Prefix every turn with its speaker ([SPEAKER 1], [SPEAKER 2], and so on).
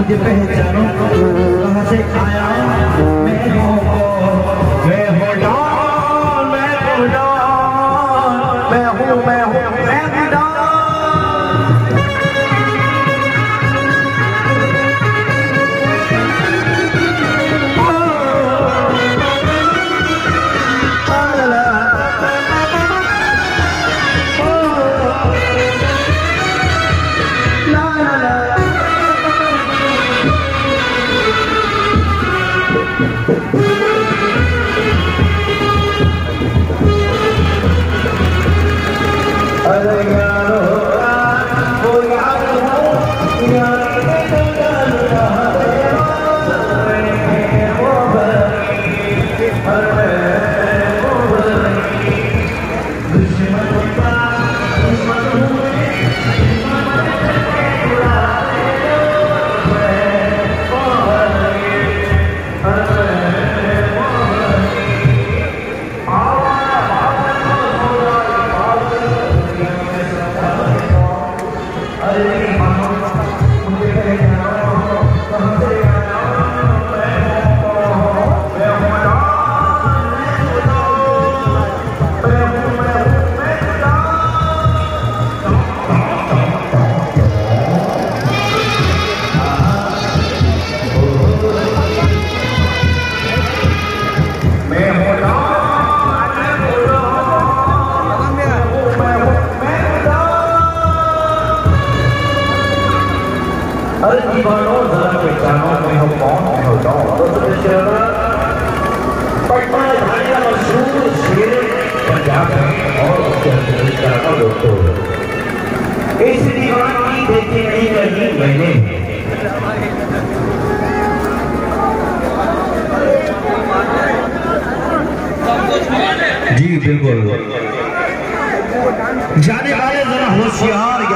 [SPEAKER 1] मुझे पहचानो कहाँ से आया मैं हूँ डॉन, मैं हूँ डॉन, मैं हूँ डॉन। अरे दीवानो जरा पहचानो मैं हूँ कौन, मैं हूँ डॉन। पटना का मशहूर शेर पंजाब में और उसके अंदर का दोस्तों इस दीवान की देखी नहीं कहीं मैंने। जी बिल्कुल, जाने वाले जरा होशियार